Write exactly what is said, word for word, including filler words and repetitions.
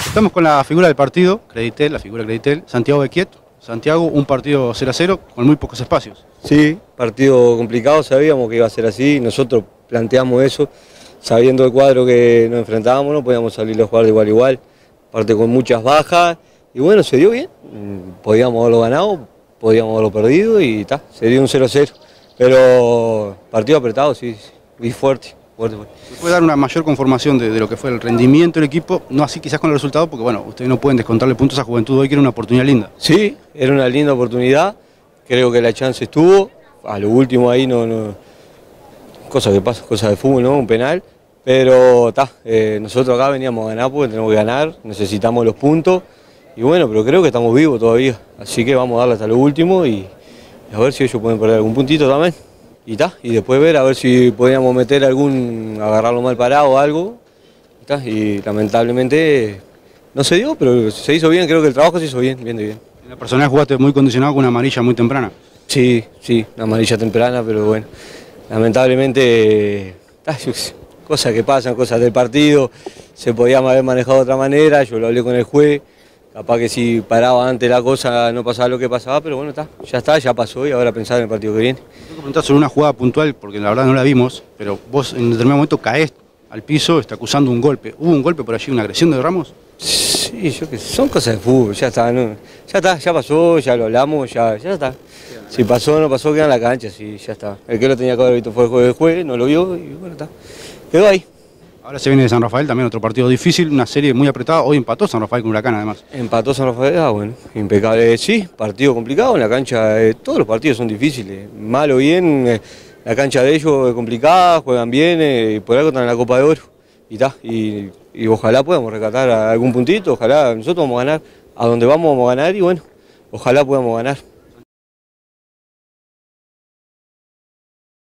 Estamos con la figura del partido, Creditel, la figura Creditel, Santiago Bequet. Santiago, un partido cero a cero con muy pocos espacios. Sí, partido complicado, sabíamos que iba a ser así, nosotros planteamos eso, sabiendo el cuadro que nos enfrentábamos, no podíamos salir a jugar de igual a igual, aparte con muchas bajas, y bueno, se dio bien, podíamos haberlo ganado, podíamos haberlo perdido y ta, se dio un cero a cero, pero partido apretado, sí, y fuerte. Fuerte, fuerte. ¿Puede dar una mayor conformación de, de lo que fue el rendimiento del equipo? No así quizás con el resultado, porque bueno, ustedes no pueden descontarle puntos a Juventud hoy, que era una oportunidad linda. Sí, era una linda oportunidad, creo que la chance estuvo, a lo último ahí no, no cosa que pasa, cosa de fútbol, ¿no? Un penal, pero ta, eh, nosotros acá veníamos a ganar porque tenemos que ganar, necesitamos los puntos, y bueno, pero creo que estamos vivos todavía, así que vamos a darle hasta lo último y, y a ver si ellos pueden perder algún puntito también. Y, ta, y después ver a ver si podíamos meter algún, agarrarlo mal parado o algo, y, ta, y lamentablemente no se dio, pero se hizo bien, creo que el trabajo se hizo bien, bien de bien. En la personal jugaste muy condicionado con una amarilla muy temprana. Sí, sí, una amarilla temprana, pero bueno, lamentablemente, ta, cosas que pasan, cosas del partido, se podía haber manejado de otra manera, yo lo hablé con el juez, capaz que si paraba antes la cosa no pasaba lo que pasaba, pero bueno, está, ya está, ya pasó y ahora pensar en el partido que viene. Tengo que preguntar sobre una jugada puntual, porque la verdad no la vimos, pero vos en determinado momento caés al piso, está acusando un golpe. ¿Hubo un golpe por allí, una agresión de Ramos? Sí, yo que son cosas de fútbol, ya está, ¿no? Ya está, ya pasó, ya lo hablamos, ya, ya está. Si pasó o no pasó, queda en la cancha, sí, ya está. El que lo tenía que haber visto fue el juez del juez, no lo vio y bueno, está. Quedó ahí. Ahora se viene de San Rafael, también otro partido difícil, una serie muy apretada. Hoy empató San Rafael con Huracán además. Empató San Rafael, ah, bueno, impecable. Sí, partido complicado en la cancha, eh, todos los partidos son difíciles, mal o bien, eh, la cancha de ellos es complicada, juegan bien, eh, y por algo están en la Copa de Oro. Y, ta, y, y ojalá podamos rescatar algún puntito, ojalá nosotros vamos a ganar, a donde vamos vamos a ganar y bueno, ojalá podamos ganar.